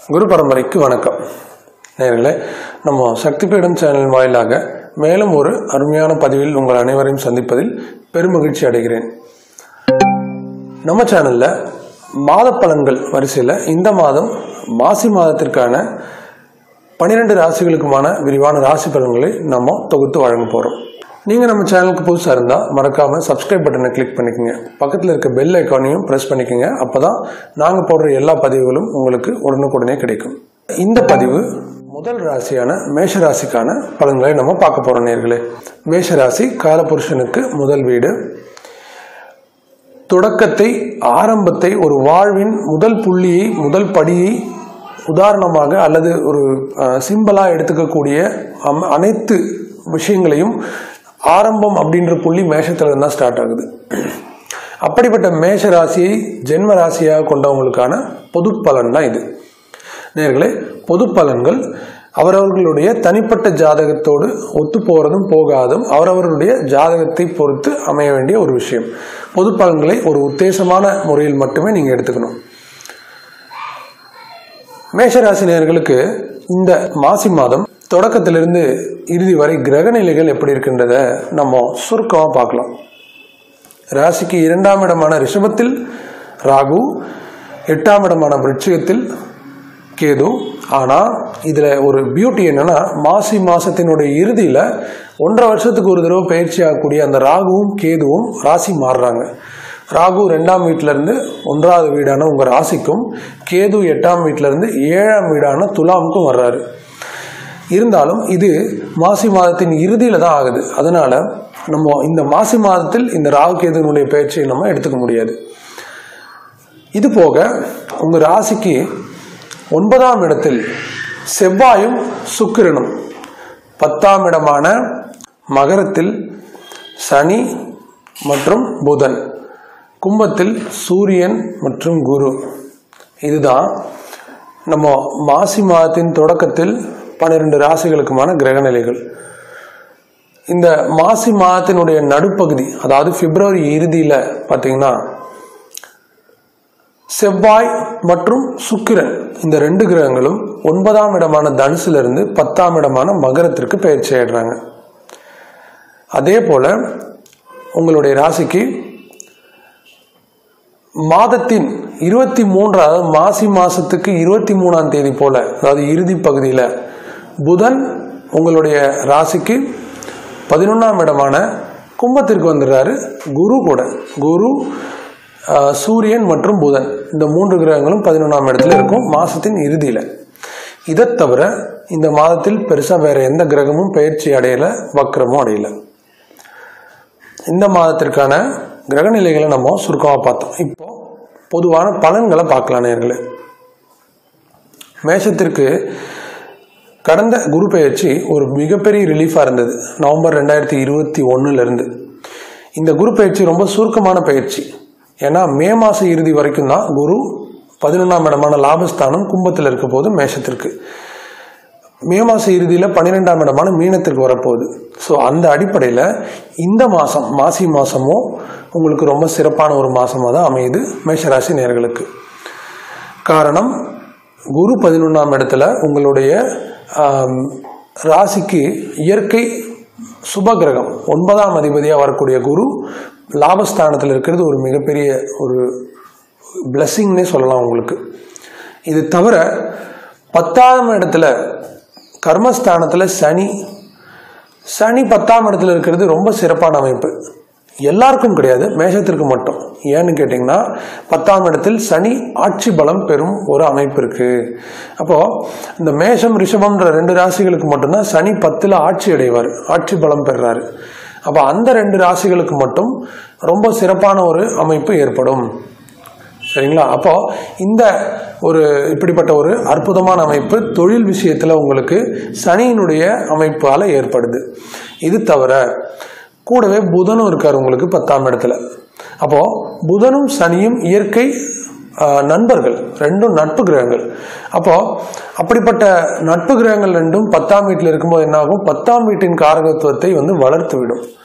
குரு பரம்பரைக்கு வணக்கம் நேயர்களே. நம்ம சக்தி பீடம் சேனல் வாயிலாக மேலும் ஒரு அருமையான பதிவில் உங்கள் அனைவரையும் சந்திப்பதில் பெருமகிழ்ச்சி அடைகிறேன். நம்ம சேனல்ல மாத பலன்கள் வரிசையில் இந்த மாதம் மாசி மாதத்திற்கான 12 ராசிகளுக்குமான விரிவான ராசி பலன்களை நம்ம தொகுத்து வழங்க போறோம். நீங்க நம்ம சேனலுக்கு புதுசா இருந்தா மறக்காம சப்ஸ்கிரைப் பட்டனை கிளிக் பண்ணிக்கோங்க. பக்கத்தில் இருக்க பெல் ஐக்கானையும் பிரஸ் பண்ணிக்கோங்க. அப்பதான் நாங்க போடுற எல்லா பதிவுகளும் உங்களுக்கு உடனுக்குடனே கிடைக்கும். இந்த பதிவு முதல் ராசியான மேஷ ராசிக்கான பலன்களை நம்ம பார்க்க போறோம் நேயர்களே. மேஷ ராசி காலபுருஷனுக்கு முதல் வீடு. தொடக்கத்தை, ஆரம்பத்தை, ஒரு வாழ்வின் முதல் புள்ளியை, முதல் படியை உதாரணமாக அல்லது ஒரு சிம்பிளா எடுத்துக்கக்கூடிய அனைத்து விஷயங்களையும் ஆரம்பம் அப்படின்ற புள்ளி மேஷத்துல இருந்தா ஸ்டார்ட் ஆகுது. அப்படிப்பட்ட மேஷ ராசியை ஜென்ம ராசியாக கொண்டவங்களுக்கான பொது பலன் தான் இது நேயர்களே. பொது பலன்கள் அவரவர்களுடைய தனிப்பட்ட ஜாதகத்தோடு ஒத்து போறதும் போகாதும் அவரவர்களுடைய ஜாதகத்தை பொறுத்து அமைய வேண்டிய ஒரு விஷயம். பொது பலன்களை ஒரு உத்தேசமான முறையில் மட்டுமே நீங்க எடுத்துக்கணும். மேஷராசி நேயர்களுக்கு இந்த மாசி மாதம் தொடக்கத்திலிருந்து இறுதி வரை கிரக நிலைகள் எப்படி இருக்கின்றத நம்ம சுருக்கமா பார்க்கலாம். ராசிக்கு 2ஆம் இடமான ரிஷபத்தில் ராகு, 8ஆம் இடமான விருச்சிகத்தில் கேது. ஆனா இதுல ஒரு பியூட்டி என்னன்னா, மாசி மாசத்தினுடைய இறுதியில 1.5 வருஷத்துக்கு ஒரு தடவை பயிற்சி ஆகக்கூடிய அந்த ராகுவும் கேதுவும் ராசி மாறுறாங்க. ராகு 2ஆம் வீட்டில இருந்து 1வது வீடான உங்க ராசிக்கும், கேது 8ஆம் வீட்டில இருந்து 7ஆம் வீடான துலாமுக்கும் வர்றாரு. இருந்தாலும் இது மாசி மாதத்தின் இறுதியில தான் ஆகுது. அதனால நம்ம இந்த மாசி மாதத்தில் இந்த ராகு கேதுனுடைய பயிற்சியை நம்ம எடுத்துக்க முடியாது. இது போக உங்க ராசிக்கு 9ஆம் இடத்தில் செவ்வாயும் சுக்கிரனும், 10ஆம் இடமான மகரத்தில் சனி மற்றும் புதன், கும்பத்தில் சூரியன் மற்றும் குரு. இதுதான் நம்ம மாசி மாதத்தின் தொடக்கத்தில் 12 ராசிகளுக்குமான கிரக நிலைகள். இந்த மாசி மாதத்தினுடைய நடுப்பகுதி, அதாவது பிப்ரவரி இறுதியில பாத்தீங்கன்னா செவ்வாய் மற்றும் சுக்கிரன் இந்த 2 கிரகங்களும் 9ஆம் இடமான தனுசுல இருந்து 10ஆம் இடமான மகரத்திற்கு பயிற்சி ஆயிடுறாங்க. அதே போல உங்களுடைய ராசிக்கு மாதத்தின் 23, அதாவது மாசி மாசத்துக்கு 23ஆம் தேதி போல, அதாவது இறுதி பகுதியில புதன் உங்களுடைய ராசிக்கு 11ஆம் இடமான கும்பத்திற்கு வந்துடுறாரு. குரு கூட, குரு, சூரியன் மற்றும் புதன் இந்த 3 கிரகங்களும் 11ஆம் இடத்துல இருக்கும் மாசத்தின் இறுதியில. இதை தவிர இந்த மாதத்தில் பெருசா வேற எந்த கிரகமும் பயிற்சி அடையல, வக்ரமும் அடையல. இந்த மாதத்திற்கான கிரக நிலைகளை நம்ம சுருக்கமா பார்த்தோம். இப்போ பொதுவான பலன்களை பார்க்கலாம் நேயர்களே. மேஷத்திற்கு கடந்த குரு பயிற்சி ஒரு மிகப்பெரிய ரிலீஃபா இருந்தது. நவம்பர் 2021 இருந்து இந்த குரு பயிற்சி ரொம்ப சுருக்கமான பயிற்சி. ஏன்னா மே மாச இறுதி வரைக்கும் தான் குரு 11ஆம் இடமான லாபஸ்தானம் கும்பத்தில் இருக்க போது மேஷத்திற்கு, மே மாச இறுதியில 12ஆம் இடமான மீனத்திற்கு வரப்போகுது. ஸோ அந்த அடிப்படையில் இந்த மாசம் மாசி மாசமும் உங்களுக்கு ரொம்ப சிறப்பான ஒரு மாசமா தான் அமையுது மேஷராசி நேயர்களுக்கு. காரணம், குரு 11ஆம் இடத்துல உங்களுடைய ராசிக்கு இயற்கை சுப கிரகம் 9ஆம் அதிபதியா வரக்கூடிய குரு லாபஸ்தானத்தில் இருக்கிறது ஒரு மிகப்பெரிய ஒரு பிளஸிங்னே சொல்லலாம் உங்களுக்கு. இது தவிர 10ஆம் இடத்துல கர்மஸ்தானத்துல சனி 10ஆம் இடத்துல இருக்கிறது ரொம்ப சிறப்பான அமைப்பு. எல்லாருக்கும் கிடையாது, மேஷத்திற்கு மட்டும். ஏன்னு கேட்டீங்கன்னா 10ஆம் இடத்தில் சனி ஆட்சி பலம் பெறும் ஒரு அமைப்பு இருக்கு. அப்போ இந்த மேஷம் ரிஷபம்ன்ற 2 ராசிகளுக்கு மட்டும்தான் சனி 10ல் ஆட்சி அடைவார், ஆட்சி பலம் பெறுறாரு. அப்ப அந்த 2 ராசிகளுக்கு மட்டும் ரொம்ப சிறப்பான ஒரு அமைப்பு ஏற்படும். சரிங்களா? அப்போ இந்த ஒரு இப்படிப்பட்ட ஒரு அற்புதமான அமைப்பு தொழில் விஷயத்துல உங்களுக்கு சனியினுடைய அமைப்பால ஏற்படுது. இது தவிர கூடவே புதனும் இருக்காரு உங்களுக்கு 10ஆம் இடத்துல. அப்போ புதனும் சனியும் இயற்கை நண்பர்கள், 2ம் நட்பு கிரகங்கள். அப்போ அப்படிப்பட்ட நட்பு கிரகங்கள் 2ம் 10ஆம் வீட்டில் இருக்கும்போது என்ன ஆகும், 10ஆம் வீட்டின் காரகத்துவத்தை வளர்த்து விடும்.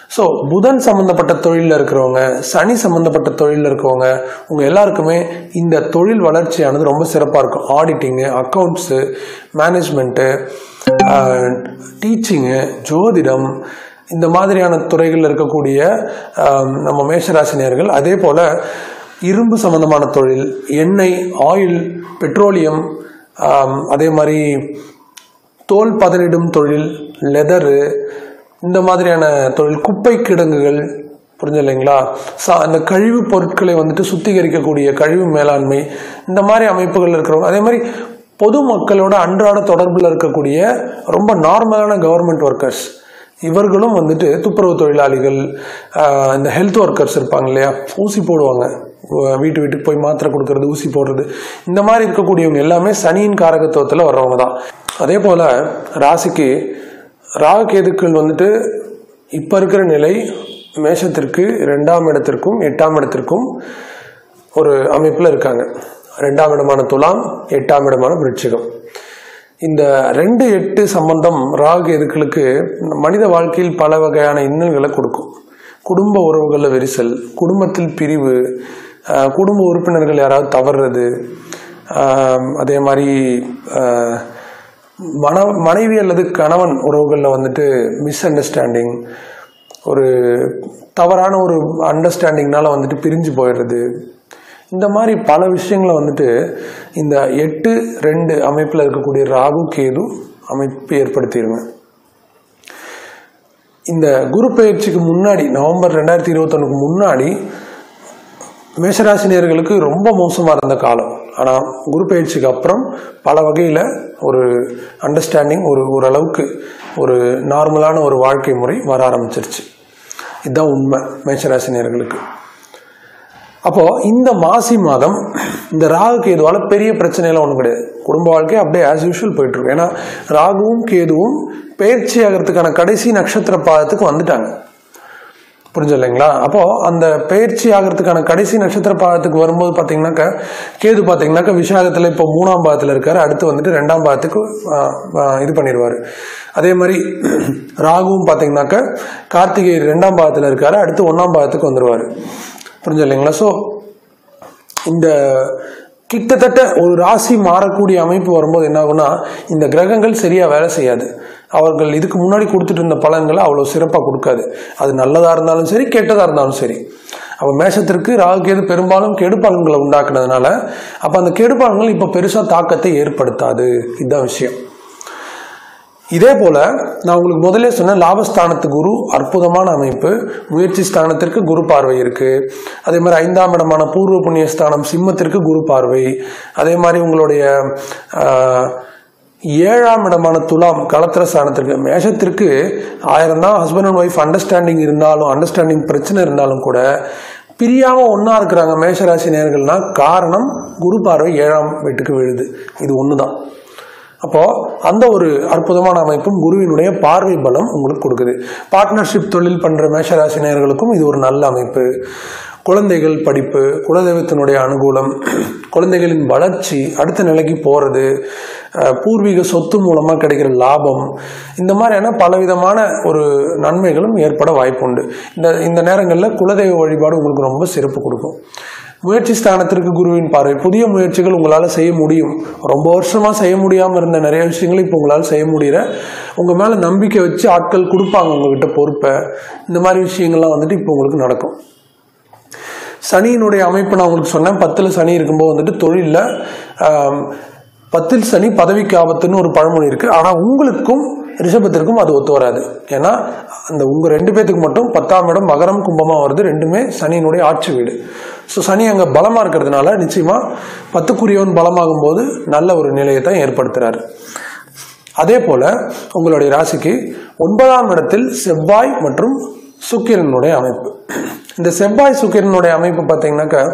ஸோ புதன் சம்மந்தப்பட்ட தொழிலில் இருக்கிறவங்க, சனி சம்மந்தப்பட்ட தொழிலில் இருக்கிறவங்க, உங்கள் எல்லாருக்குமே இந்த தொழில் வளர்ச்சியானது ரொம்ப சிறப்பாக இருக்கும். ஆடிட்டிங்கு, அக்கௌண்ட்ஸு, மேனேஜ்மெண்ட்டு, டீச்சிங்கு, ஜோதிடம், இந்த மாதிரியான துறைகளில் இருக்கக்கூடிய நம்ம மேஷராசினியர்கள், அதே போல் இரும்பு சம்பந்தமான தொழில், எண்ணெய், ஆயில், பெட்ரோலியம், அதே மாதிரி தோல் பதனிடும் தொழில், லெதரு, இந்த மாதிரியான தொழில், குப்பை கிடங்குகள், புரிஞ்சு இல்லைங்களா, அந்த கழிவு பொருட்களை வந்துட்டு சுத்திகரிக்கக்கூடிய கழிவு மேலாண்மை, இந்த மாதிரி அமைப்புகள் இருக்கிறவங்க, அதே மாதிரி பொதுமக்களோட அன்றாட தொடர்பில் இருக்கக்கூடிய ரொம்ப நார்மலான கவர்மெண்ட் ஒர்க்கர்ஸ், இவர்களும் வந்துட்டு துப்புரவு தொழிலாளிகள், இந்த ஹெல்த் ஒர்க்கர்ஸ் இருப்பாங்க இல்லையா, ஊசி போடுவாங்க, வீட்டுக்கு போய் மாத்திரை கொடுக்கறது, ஊசி போடுறது, இந்த மாதிரி இருக்கக்கூடியவங்க எல்லாமே சனியின் காரகத்துவத்தில் வர்றவங்க தான். அதே போல் ராசிக்கு ராகு கேதுக்கள் வந்துட்டு இப்போ இருக்கிற நிலை மேஷத்திற்கு 2ஆம் இடத்திற்கும் 8ஆம் இடத்திற்கும் ஒரு அமைப்பில் இருக்காங்க. 2ஆம் இடமான துலாம், 8ஆம் இடமான விருச்சிகம். இந்த 2-8 சம்பந்தம் ராகு கேதுக்களுக்கு மனித வாழ்க்கையில் பல வகையான இன்னல்களை கொடுக்கும். குடும்ப உறவுகளில் விரிசல், குடும்பத்தில் பிரிவு, குடும்ப உறுப்பினர்கள் யாராவது தவறுறது, அதே மாதிரி மனைவி அல்லது கணவன் உறவுகளில் வந்துட்டு மிஸ் அண்டர்ஸ்டாண்டிங், ஒரு தவறான ஒரு அண்டர்ஸ்டாண்டிங்னால வந்துட்டு பிரிஞ்சு போயிடுறது, இந்த மாதிரி பல விஷயங்களை வந்துட்டு இந்த 8-2 அமைப்பில் இருக்கக்கூடிய ராகு கேது அமைப்பு ஏற்படுத்திடுங்க. இந்த குரு பெயர்ச்சிக்கு முன்னாடி, நவம்பர் 2021க்கு முன்னாடி மேஷராசினியர்களுக்கு ரொம்ப மோசமாக இருந்த காலம். ஆனால் குரு பெயர்ச்சிக்கு அப்புறம் பல வகையில் ஒரு அண்டர்ஸ்டாண்டிங், ஓரளவுக்கு ஒரு நார்மலான ஒரு வாழ்க்கை முறை வர ஆரம்பிச்சிருச்சு. இதுதான் உண்மை மேஷராசினியர்களுக்கு. அப்போது இந்த மாசி மாதம் இந்த ராகு கேதுவால் பெரிய பிரச்சனையெல்லாம் ஒன்றும் கிடையாது. குடும்ப வாழ்க்கை அப்படியே ஆஸ் யூஷுவல் போயிட்டுருக்கு. ஏன்னா ராகுவும் கேதுவும் பயிற்சி ஆகிறதுக்கான கடைசி நட்சத்திர பாதத்துக்கு வந்துட்டாங்க. புரிஞ்சு இல்லைங்களா? அப்போது அந்த பயிற்சி ஆகிறதுக்கான கடைசி நட்சத்திர பாதத்துக்கு வரும்போது பார்த்தீங்கன்னாக்கா, கேது பார்த்தீங்கன்னாக்கா விசாகத்தில் இப்போ 3ஆம் பாதத்தில் இருக்காரு, அடுத்து வந்துட்டு 2ஆம் பாதத்துக்கு இது பண்ணிடுவார். அதே மாதிரி ராகுவும் பார்த்தீங்கன்னாக்கா கார்த்திகை 2ஆம் பாதத்தில் இருக்காரு, அடுத்து 1ஆம் பாதத்துக்கு வந்துடுவார். புரிஞ்சு இல்லைங்களா? ஸோ இந்த கிட்டத்தட்ட ஒரு ராசி மாறக்கூடிய அமைப்பு வரும்போது என்ன ஆகும்னா, இந்த கிரகங்கள் சரியாக வேலை செய்யாது. அவர்கள் இதுக்கு முன்னாடி கொடுத்துட்டு இருந்த பலன்களை அவ்வளோ சிறப்பாக கொடுக்காது. அது நல்லதாக இருந்தாலும் சரி, கெட்டதாக இருந்தாலும் சரி. அப்போ மேஷத்திற்கு ராகு கேது பெரும்பாலும் கெடுபலன்களை உண்டாக்குனதுனால அப்போ அந்த கெடுபலன்கள் இப்போ பெருசாக தாக்கத்தை ஏற்படுத்தாது. இதுதான் விஷயம். இதே போல நான் உங்களுக்கு முதலே சொன்ன லாபஸ்தானத்து குரு அற்புதமான அமைப்பு. முயற்சி ஸ்தானத்திற்கு குரு பார்வை இருக்கு. அதே மாதிரி 5ஆம் இடமான பூர்வ புண்ணிய ஸ்தானம் சிம்மத்திற்கு குரு பார்வை. அதே மாதிரி உங்களுடைய 7ஆம் இடமான துலாம் களத்திர ஸ்தானத்திற்கு, மேஷத்திற்கு 1000 தான் ஹஸ்பண்ட் அண்ட் ஒய்ஃப் அண்டர்ஸ்டாண்டிங் இருந்தாலும், அண்டர்ஸ்டாண்டிங் பிரச்சனை இருந்தாலும் கூட பிரியாம ஒன்னா இருக்கிறாங்க மேஷராசி நேயர்கள்னா காரணம் குரு பார்வை 7ஆம் வீட்டுக்கு விழுது. இது ஒண்ணுதான். அப்போ அந்த ஒரு அற்புதமான அமைப்பும் குருவினுடைய பார்வை பலம் உங்களுக்கு கொடுக்குது. பார்ட்னர்ஷிப் தொழில் பண்ற மேஷராசி நேயர்களுக்கும் இது ஒரு நல்ல அமைப்பு. குழந்தைகள் படிப்பு, குலதெய்வத்தினுடைய அனுகூலம், குழந்தைகளின் வளர்ச்சி, அடுத்த நிலைக்கு போறது, பூர்வீக சொத்து மூலமா கிடைக்கிற லாபம், இந்த மாதிரியான பலவிதமான ஒரு நன்மைகளும் ஏற்பட வாய்ப்புண்டு. இந்த நேரங்களில் குலதெய்வ வழிபாடு உங்களுக்கு ரொம்ப சிறப்பு கொடுக்கும். முயற்சி ஸ்தானத்திற்கு குருவின் பார்வை. புதிய முயற்சிகள் உங்களால் செய்ய முடியும். ரொம்ப வருஷமா செய்ய முடியாமல் இருந்த நிறைய விஷயங்களை இப்போ உங்களால் செய்ய முடியற, உங்க மேல நம்பிக்கை வச்சு ஆட்கள் கொடுப்பாங்க உங்ககிட்ட பொறுப்பை. இந்த மாதிரி விஷயங்கள்லாம் வந்துட்டு இப்போ உங்களுக்கு நடக்கும். சனியினுடைய அமைப்பு நான் உங்களுக்கு சொன்னேன். 10ல் சனி இருக்கும்போது வந்துட்டு தொழிலில் 10ல் சனி பதவிக்கு ஆபத்துன்னு ஒரு பழமொழி இருக்கு. ஆனால் உங்களுக்கும் ரிஷபத்திற்கும் அது ஒத்து வராது. ஏன்னா அந்த உங்க 2 பேத்துக்கு மட்டும் 10ஆம் இடம் மகரம் கும்பமா வருது. ரெண்டுமே சனியினுடைய ஆட்சி வீடு. ஸோ சனி அங்கே பலமா இருக்கிறதுனால நிச்சயமா 10க்குரியவன் பலமாகும் போது நல்ல ஒரு நிலையை தான் ஏற்படுத்துறாரு. அதே போல உங்களுடைய ராசிக்கு 9ஆம் இடத்தில் செவ்வாய் மற்றும் சுக்கிரனுடைய அமைப்பு. இந்த செவ்வாய் சுக்கிரனுடைய அமைப்பு பார்த்தீங்கன்னாக்கா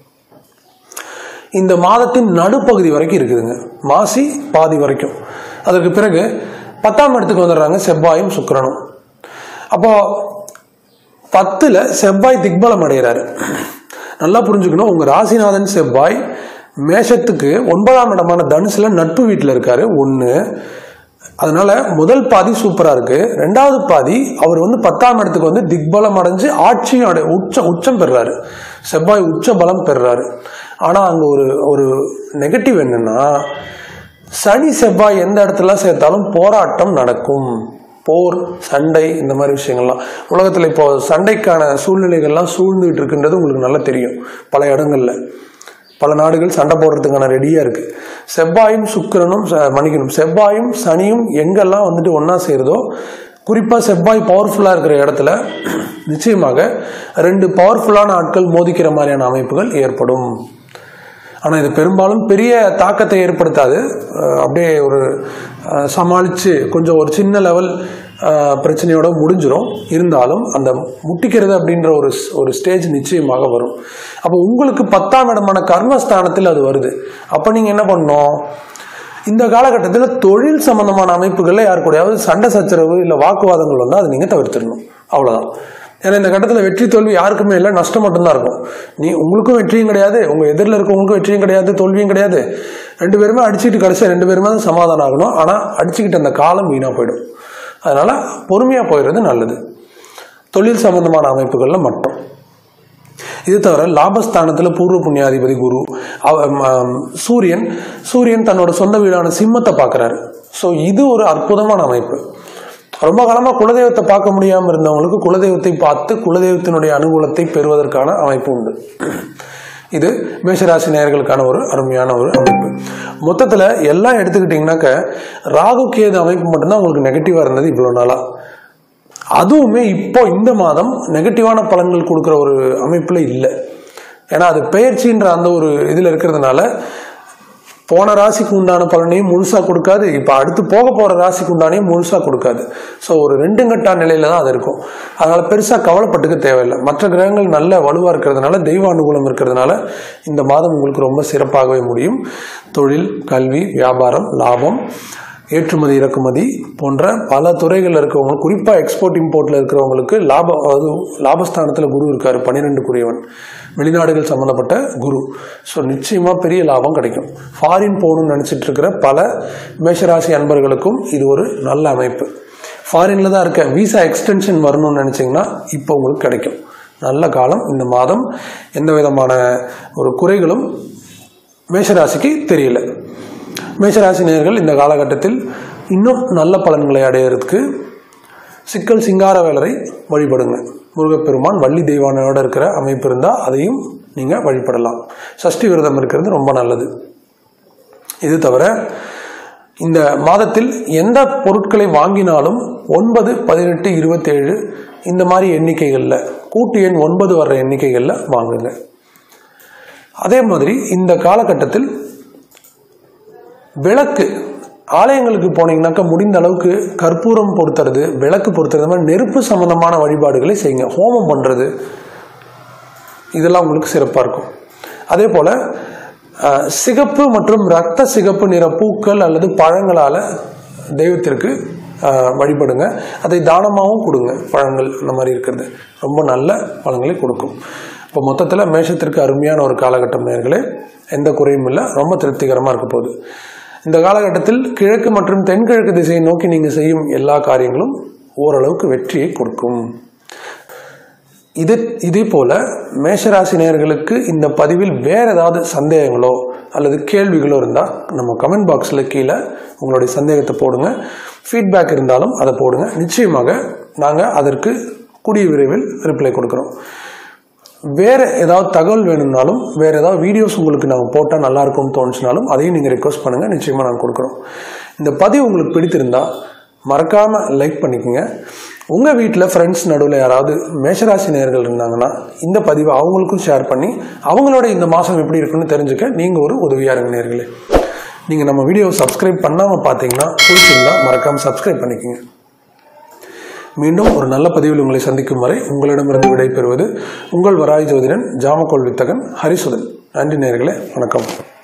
இந்த மாதத்தின் நடுப்பகுதி வரைக்கும் இருக்குதுங்க. மாசி பாதி வரைக்கும். அதற்கு பிறகு 10ஆம் இடத்துக்கு வந்துடுறாங்க செவ்வாயும் சுக்கிரனும். அப்போ 10ல் செவ்வாய் திக்பலம் அடைகிறாரு. நல்லா புரிஞ்சுக்கணும், உங்க ராசிநாதன் செவ்வாய் மேஷத்துக்கு 9ஆம் இடமான தனுசுல நட்பு வீட்டில் இருக்காரு. 1 அதனால முதல் பாதி சூப்பரா இருக்கு. ரெண்டாவது பாதி அவர் 10ஆம் இடத்துக்கு திக்பலம் அடைஞ்சு ஆட்சியும் உச்சம் பெறுறாரு. செவ்வாய் உச்ச பலம் பெறுறாரு. ஆனா அங்க ஒரு நெகட்டிவ் என்னன்னா, சனி செவ்வாய் எந்த இடத்துல சேர்த்தாலும் போராட்டம் நடக்கும். போர், சண்டை, இந்த மாதிரி விஷயங்கள்லாம் உலகத்துல இப்போ சண்டைக்கான சூழ்நிலைகள்லாம் சூழ்ந்துட்டு இருக்குன்றது உங்களுக்கு நல்லா தெரியும். பல இடங்கள்ல பல நாடுகள் சண்டை போடுறதுக்கான ரெடியா இருக்கு. செவ்வாயும் சுக்கிரனும் செவ்வாயும் சனியும் எங்கெல்லாம் ஒன்னா சேருதோ, குறிப்பா செவ்வாய் பவர்ஃபுல்லா இருக்கிற இடத்துல நிச்சயமாக 2 பவர்ஃபுல்லான ஆட்கள் மோதிக்கிற மாதிரியான அமைப்புகள் ஏற்படும். ஆனா இது பெரும்பாலும் பெரிய தாக்கத்தை ஏற்படுத்தாது. அப்படியே ஒரு சமாளிச்சு கொஞ்சம் ஒரு சின்ன லெவல் பிரச்சனையோட முடிஞ்சிடும். இருந்தாலும் அந்த முட்டிக்கிறது அப்படின்ற ஒரு ஸ்டேஜ் நிச்சயமாக வரும். அப்போ உங்களுக்கு 10ஆம் இடமான கர்மஸ்தானத்தில் அது வருது. அப்ப நீங்க என்ன பண்ணணும்? இந்த காலகட்டத்தில் தொழில் சம்பந்தமான அமைப்புகள்ல யாரு கூடயாவது சண்டை சச்சரவு இல்ல வாக்குவாதங்கள் வந்தா அதை நீங்க தவிர்த்திடணும். அவ்வளவுதான். ஏன்னா இந்த கட்டத்தில் வெற்றி தோல்வி யாருக்குமே இல்லை, நஷ்டம் மட்டும்தான் இருக்கும். உங்களுக்கும் வெற்றியும் கிடையாது, உங்க எதிரில் இருக்கவங்களுக்கும் வெற்றியும் கிடையாது, தோல்வியும் கிடையாது. 2 பேருமே அடிச்சுக்கிட்டு கடைசியா 2 பேருமே தான் சமாதானம் ஆகணும். ஆனா அடிச்சுக்கிட்டு அந்த காலம் வீணா போயிடும். அதனால பொறுமையா போயிடுறது நல்லது, தொழில் சம்பந்தமான அமைப்புகள்ல மட்டும். இது தவிர லாபஸ்தானத்துல பூர்வ புண்ணியாதிபதி குரு, சூரியன் தன்னோட சொந்த வீடான சிம்மத்தை பார்க்கிறாரு. ஸோ இது ஒரு அற்புதமான அமைப்பு. ரொம்ப காலமா குலதெய்வத்தை பார்க்க முடியாம இருந்தவங்களுக்கு குலதெய்வத்தை பார்த்து குலதெய்வத்தினுடைய அனுகூலத்தை பெறுவதற்கான அமைப்பு உண்டு. இது மேஷராசி நேயர்களுக்கான ஒரு அருமையான ஒரு அமைப்பு. மொத்தத்துல எல்லாம் எடுத்துக்கிட்டீங்கன்னாக்க ராகு கேது அமைப்பு மட்டும்தான் உங்களுக்கு நெகட்டிவா இருந்தது இவ்வளவு நாளா. அதுவுமே இப்போ இந்த மாதம் நெகட்டிவான பலன்கள் கொடுக்குற ஒரு அமைப்புல இல்லை. ஏன்னா அது பெயர்ச்சின்ற அந்த ஒரு இதுல இருக்கிறதுனால போன ராசிக்கு உண்டான பலனையும் முழுசா கொடுக்காது, இப்ப அடுத்து போக போற ராசிக்கு உண்டானையும் முழுசா கொடுக்காது. ஸோ ஒரு 2 கட்டா நிலையில தான் அது இருக்கும். அதனால பெருசா கவலைப்பட்டுக்க தேவையில்லை. மற்ற கிரகங்கள் நல்ல வலுவா இருக்கிறதுனால, தெய்வ அனுகூலம் இருக்கிறதுனால இந்த மாதம் உங்களுக்கு ரொம்ப சிறப்பாகவே முடியும். தொழில், கல்வி, வியாபாரம், லாபம், ஏற்றுமதி இறக்குமதி போன்ற பல துறைகள் இருக்கிறவங்க, குறிப்பா எக்ஸ்போர்ட் இம்போர்ட்ல இருக்கிறவங்களுக்கு லாபஸ்தானத்துல குரு இருக்காரு, 12 வெளிநாடுகள் சம்பந்தப்பட்ட குரு. ஸோ நிச்சயமா பெரிய லாபம் கிடைக்கும். ஃபாரின் போகணும்னு நினைச்சிட்டு இருக்கிற பல மேஷராசி அன்பர்களுக்கும் இது ஒரு நல்ல அமைப்பு. ஃபாரின்ல தான் இருக்க, விசா எக்ஸ்டென்ஷன் வரணும்னு நினைச்சீங்கன்னா இப்போ உங்களுக்கு கிடைக்கும். நல்ல காலம் இந்த மாதம். எந்த விதமான ஒரு குறைகளும் மேஷராசிக்கு தெரியல. மேஷராசி நேயர்கள் இந்த காலகட்டத்தில் இன்னும் நல்ல பலன்களை அடையிறதுக்கு சிக்கல் சிங்கார வேலரை வழிபடுங்க. முருகப்பெருமான் வள்ளி தெய்வானையோட இருக்கிற அமைப்பு இருந்தால் அதையும் நீங்க வழிபடலாம். சஷ்டி விரதம் இருக்கிறது ரொம்ப நல்லது. இது தவிர இந்த மாதத்தில் எந்த பொருட்களை வாங்கினாலும் 9, 18, 27 இந்த மாதிரி எண்ணிக்கைகள்ல, கூட்டு எண் 9 வர்ற எண்ணிக்கைகள்ல வாங்குங்க. அதே மாதிரி இந்த காலகட்டத்தில் விளக்கு, ஆலயங்களுக்கு போனீங்கன்னாக்கா முடிந்த அளவுக்கு கற்பூரம் பொறுத்துறது, விளக்கு பொறுத்துறது, மாதிரி நெருப்பு சம்பந்தமான வழிபாடுகளை செய்யுங்க. ஹோமம் பண்றது இதெல்லாம் உங்களுக்கு சிறப்பா இருக்கும். அதே போல சிகப்பு மற்றும் ரத்த சிகப்பு நிற பூக்கள் அல்லது பழங்களால தெய்வத்திற்கு வழிபடுங்க. அதை தானமாகவும் கொடுங்க. பழங்கள் அந்த மாதிரி இருக்கிறது ரொம்ப நல்ல பலன்களை கொடுக்கும். இப்போ மொத்தத்தில் மேஷத்திற்கு அருமையான ஒரு காலகட்டம் நேயர்களே. எந்த குறையும் இல்லை, ரொம்ப திருப்திகரமாக இருக்க போகுது. இந்த காலகட்டத்தில் கிழக்கு மற்றும் தென்கிழக்கு திசையை நோக்கி நீங்கள் செய்யும் எல்லா காரியங்களும் ஓரளவுக்கு வெற்றியை கொடுக்கும். இதே போல மேஷராசி நேயர்களுக்கு இந்த பதிவில் வேற ஏதாவது சந்தேகங்களோ அல்லது கேள்விகளோ இருந்தால் நம்ம கமெண்ட் பாக்ஸில் கீழே உங்களுடைய சந்தேகத்தை போடுங்க. ஃபீட்பேக் இருந்தாலும் அதை போடுங்க. நிச்சயமாக நாங்கள் அதற்கு கூடிய விரைவில் ரிப்ளை கொடுக்குறோம். வேற ஏதாவது தகவல் வேணும்னாலும், வேற ஏதாவது வீடியோஸ் உங்களுக்கு நாங்கள் போட்டால் நல்லா இருக்கும்னு தோணுச்சுனாலும் அதையும் நீங்கள் ரெக்வஸ்ட் பண்ணுங்க. நிச்சயமாக நாங்கள் கொடுக்குறோம். இந்த பதிவு உங்களுக்கு பிடித்திருந்தா மறக்காம லைக் பண்ணிக்கோங்க. உங்க வீட்டில் ஃப்ரெண்ட்ஸ் நடுவில் யாராவது மேஷராசி நேயர்கள் இருந்தாங்கன்னா இந்த பதிவை அவங்களுக்கும் ஷேர் பண்ணி அவங்களோட இந்த மாதம் எப்படி இருக்குன்னு தெரிஞ்சுக்க நீங்கள் ஒரு உதவியா இருங்க நேயர்களே. நீங்கள் நம்ம வீடியோவை சப்ஸ்கிரைப் பண்ணாமல் பார்த்தீங்கன்னா பிடிச்சிருந்தா மறக்காம சப்ஸ்கிரைப் பண்ணிக்கோங்க. மீண்டும் ஒரு நல்ல பதிவில் உங்களை சந்திக்கும் வரை உங்களிடமிருந்து விடைபெறுவது உங்கள் வராய் ஜோதிடன் ஜாமக்கோள் வித்தகன் ஹரிசுதன். நன்றி நேயர்களே, வணக்கம்.